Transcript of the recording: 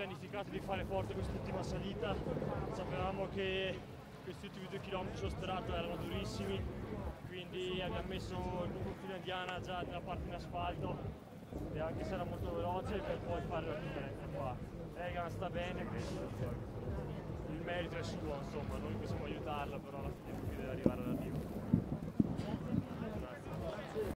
pianificato di fare forte quest'ultima salita, sapevamo che questi ultimi 2 chilometri sullo strato erano durissimi, quindi abbiamo messo il gruppo Indiana già nella parte in asfalto e anche se era molto veloce per poi fare la differenza qua. Egan sta bene, quindi il merito è suo, insomma, noi possiamo aiutarla, però alla fine deve arrivare all'arrivo.